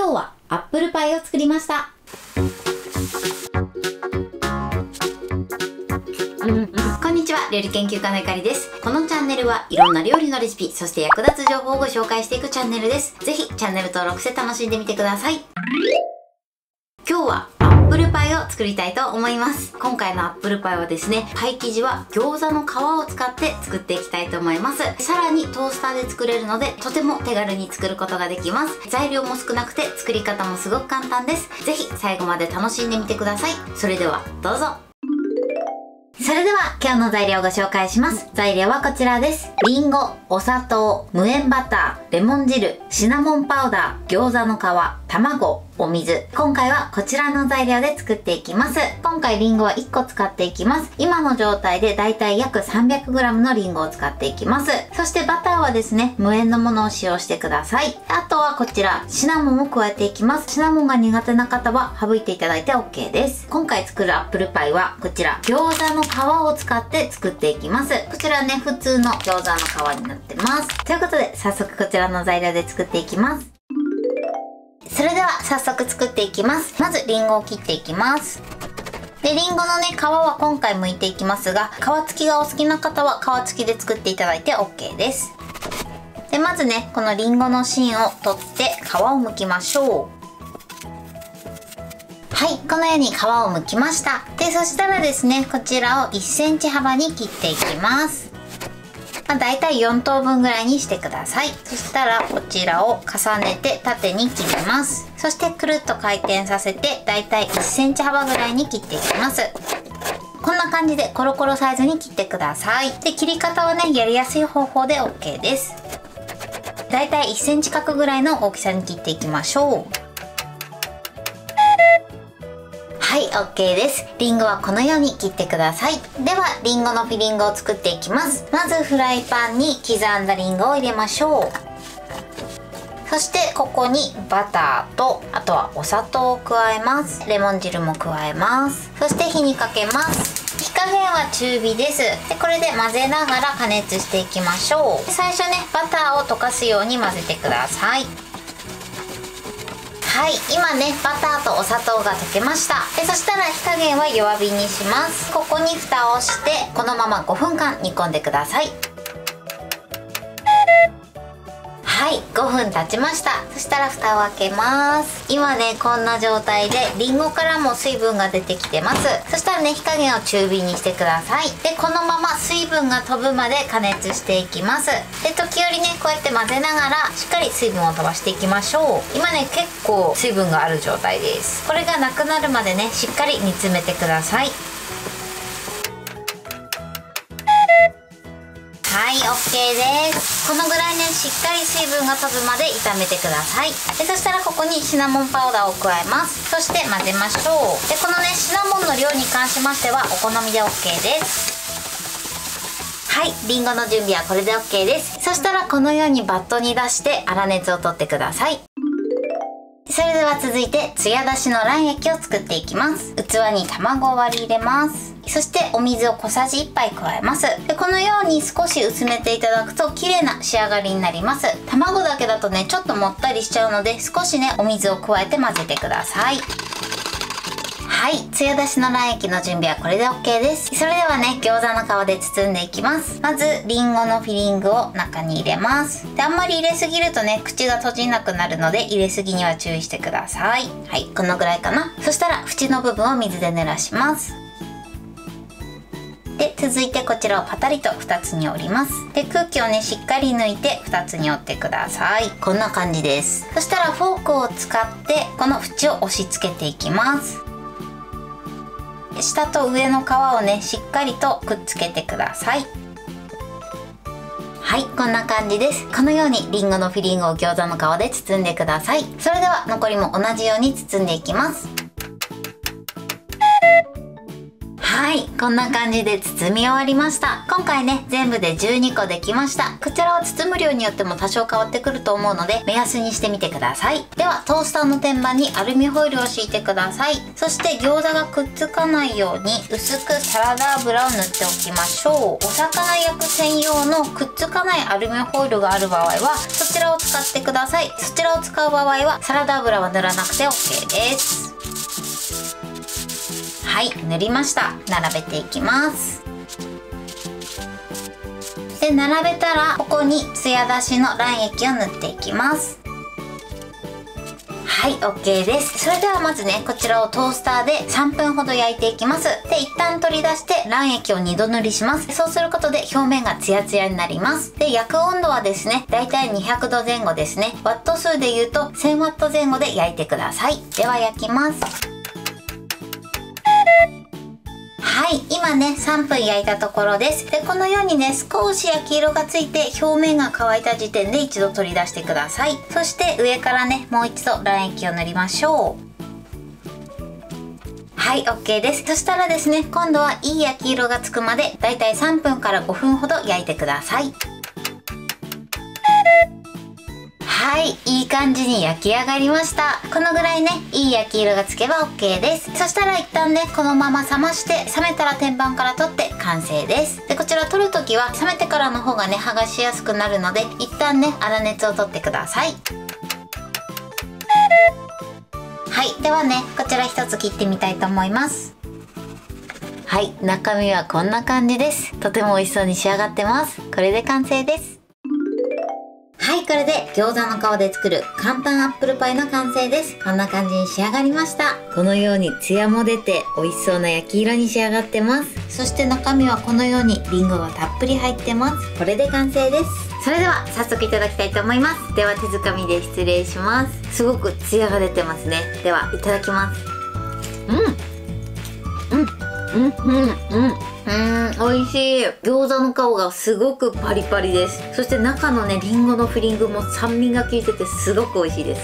今日はアップルパイを作りました。こんにちは、料理研究家のゆかりです。このチャンネルはいろんな料理のレシピ、そして役立つ情報をご紹介していくチャンネルです。ぜひチャンネル登録して楽しんでみてください。今日はアップルパイを作りたいと思います。今回のアップルパイはですね、パイ生地は餃子の皮を使って作っていきたいと思います。さらにトースターで作れるので、とても手軽に作ることができます。材料も少なくて作り方もすごく簡単です。ぜひ最後まで楽しんでみてください。それではどうぞ。それでは今日の材料をご紹介します。材料はこちらです。リンゴ、お砂糖、無塩バター、レモン汁、シナモンパウダー、餃子の皮、卵、お水。今回はこちらの材料で作っていきます。今回リンゴは1個使っていきます。今の状態でだいたい約 300g のリンゴを使っていきます。そしてバターはですね、無塩のものを使用してください。あとはこちら、シナモンを加えていきます。シナモンが苦手な方は省いていただいて OK です。今回作るアップルパイはこちら、餃子の皮を使って作っていきます。こちらね、普通の餃子の皮になってます。ということで、早速こちらの材料で作っていきます。それでは早速作っていきます。まずリンゴを切っていきます。で、リンゴのね、皮は今回剥いていきますが、皮付きがお好きな方は皮付きで作っていただいて OK です。で、まずね、このリンゴの芯を取って皮を剥きましょう。はい、このように皮を剥きました。で、そしたらですね、こちらを1センチ幅に切っていきます。だいたい4等分ぐらいにしてください。そしたらこちらを重ねて縦に切ります。そしてくるっと回転させてだいたい1センチ幅ぐらいに切っていきます。こんな感じでコロコロサイズに切ってください。で、切り方はね、やりやすい方法で OK です。だいたい1センチ角ぐらいの大きさに切っていきましょう。はい、OK です。リンゴはこのように切ってください。では、リンゴのフィリングを作っていきます。まずフライパンに刻んだリンゴを入れましょう。そしてここにバターと、あとはお砂糖を加えます。レモン汁も加えます。そして火にかけます。火加減は中火です。で、これで混ぜながら加熱していきましょう。最初ね、バターを溶かすように混ぜてください。はい、今ね、バターとお砂糖が溶けました。で、そしたら火加減は弱火にします。ここに蓋をして、このまま5分間煮込んでください。はい、5分経ちました。そしたら蓋を開けます。今ね、こんな状態でリンゴからも水分が出てきてます。そしたらね、火加減を中火にしてください。で、このまま水分が飛ぶまで加熱していきます。で、時折ね、こうやって混ぜながらしっかり水分を飛ばしていきましょう。今ね、結構水分がある状態です。これがなくなるまでね、しっかり煮詰めてください。はい、OK です。このぐらいね、しっかり水分が飛ぶまで炒めてください。で、そしたらここにシナモンパウダーを加えます。そして混ぜましょう。で、このね、シナモンの量に関しましてはお好みで OK です。はい、リンゴの準備はこれで OK です。そしたらこのようにバットに出して粗熱を取ってください。それでは続いて、ツヤ出しの卵液を作っていきます。器に卵を割り入れます。そしてお水を小さじ1杯加えます。で、このように少し薄めていただくと綺麗な仕上がりになります。卵だけだとね、ちょっともったりしちゃうので、少しね、お水を加えて混ぜてください。はい、つや出しの卵液の準備はこれで OK です。それではね、餃子の皮で包んでいきます。まず、リンゴのフィリングを中に入れます。で、あんまり入れすぎるとね、口が閉じなくなるので、入れすぎには注意してください。はい、このぐらいかな。そしたら、縁の部分を水で濡らします。で、続いてこちらをパタリと2つに折ります。で、空気をね、しっかり抜いて2つに折ってください。こんな感じです。そしたらフォークを使って、この縁を押し付けていきます。下と上の皮をね、しっかりとくっつけてください。はい、こんな感じです。このようにリンゴのフィリングを餃子の皮で包んでください。それでは残りも同じように包んでいきます。ははい、こんな感じで包み終わりました。今回ね、全部で12個できました。こちらは包む量によっても多少変わってくると思うので、目安にしてみてください。では、トースターの天板にアルミホイルを敷いてください。そして餃子がくっつかないように薄くサラダ油を塗っておきましょう。お魚焼く専用のくっつかないアルミホイルがある場合は、そちらを使ってください。そちらを使う場合は、サラダ油は塗らなくて OK です。はい、塗りました。並べていきます。で、並べたらここにツヤ出しの卵液を塗っていきます。はい、OK です。それではまずね、こちらをトースターで3分ほど焼いていきます。で、一旦取り出して卵液を2度塗りします。そうすることで表面がツヤツヤになります。で、焼く温度はですね、だいたい200度前後ですね。ワット数で言うと1000ワット前後で焼いてください。では焼きます。はい、今ね、3分焼いたところです。で、このようにね、少し焼き色がついて表面が乾いた時点で一度取り出してください。そして上からね、もう一度卵液を塗りましょう。はい、OK です。そしたらですね、今度はいい焼き色がつくまでだいたい3分から5分ほど焼いてください。はい、いい感じに焼き上がりました。このぐらいね、いい焼き色がつけば OK です。そしたら一旦ね、このまま冷まして、冷めたら天板から取って完成です。で、こちら取るときは冷めてからの方がね、剥がしやすくなるので、一旦ね、粗熱を取ってください。はい、ではね、こちら一つ切ってみたいと思います。はい、中身はこんな感じです。とても美味しそうに仕上がってます。これで完成です。はい、これで餃子の皮で作る簡単アップルパイの完成です。こんな感じに仕上がりました。このようにツヤも出て美味しそうな焼き色に仕上がってます。そして中身はこのようにリンゴがたっぷり入ってます。これで完成です。それでは早速いただきたいと思います。では手づかみで失礼します。すごくツヤが出てますね。ではいただきます。美味しい。餃子の皮がすごくパリパリです。そして中のね、リンゴのフィリングも酸味が効いててすごく美味しいです。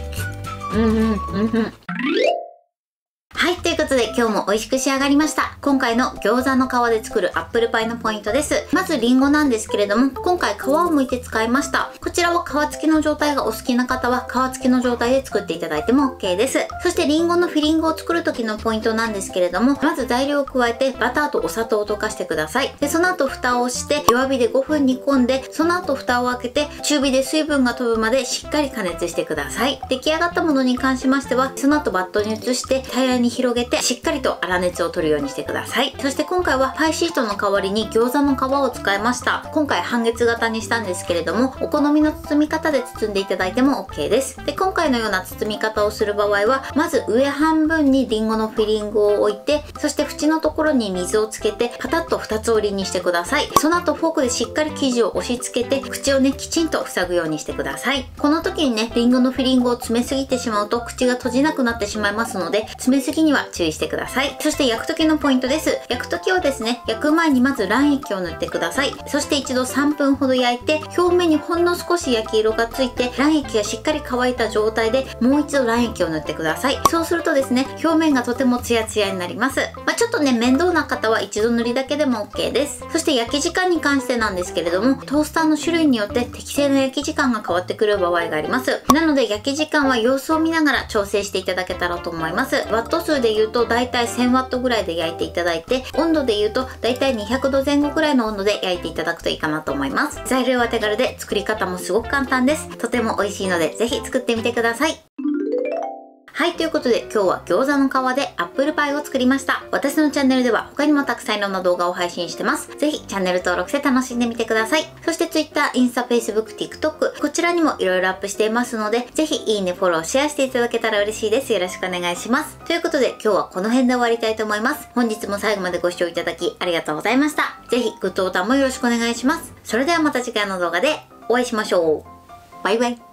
はい、ということで今日も美味しく仕上がりました。今回の餃子の皮で作るアップルパイのポイントです。まずリンゴなんですけれども、今回皮を剥いて使いました。こちらは皮付きの状態がお好きな方は皮付きの状態で作っていただいても OK です。そしてリンゴのフィリングを作る時のポイントなんですけれども、まず材料を加えてバターとお砂糖を溶かしてください。で、その後蓋をして弱火で5分煮込んで、その後蓋を開けて中火で水分が飛ぶまでしっかり加熱してください。出来上がったものに関しましては、その後バットに移して平らに広げてしっかりと粗熱を取るようにしてください。そして今回はパイシートの代わりに餃子の皮を使いました。今回半月型にしたんですけれども、お好みの包み方で包んでいただいても OK です。で、今回のような包み方をする場合は、まず上半分にリンゴのフィリングを置いて、そして縁のところに水をつけてパタッと二つ折りにしてください。その後フォークでしっかり生地を押し付けて口をね、きちんと塞ぐようにしてください。この時にね、リンゴのフィリングを詰めすぎてしまうと口が閉じなくなってしまいますので、詰めすぎには注意してください。そして焼く時のポイントです。焼く時はですね、焼く前にまず卵液を塗ってください。そして一度3分ほど焼いて、表面にほんの少し焼き色がついて、卵液がしっかり乾いた状態でもう一度卵液を塗ってください。そうするとですね、表面がとてもツヤツヤになります。ちょっとね、面倒な方は一度塗りだけでも OK です。そして焼き時間に関してなんですけれども、トースターの種類によって適正な焼き時間が変わってくる場合があります。なので焼き時間は様子を見ながら調整していただけたらと思います。ワット数で言うとだいたい1000ワットぐらいで焼いていただいて、温度で言うとだいたい200度前後ぐらいの温度で焼いていただくといいかなと思います。材料は手軽で作り方もすごく簡単です。とても美味しいのでぜひ作ってみてください。はい、ということで今日は餃子の皮でアップルパイを作りました。私のチャンネルでは他にもたくさんいろんな動画を配信してます。ぜひチャンネル登録して楽しんでみてください。そして Twitter、インスタ、Facebook、TikTok、こちらにもいろいろアップしていますので、ぜひいいね、フォロー、シェアしていただけたら嬉しいです。よろしくお願いします。ということで今日はこの辺で終わりたいと思います。本日も最後までご視聴いただきありがとうございました。ぜひグッドボタンもよろしくお願いします。それではまた次回の動画でお会いしましょう。バイバイ。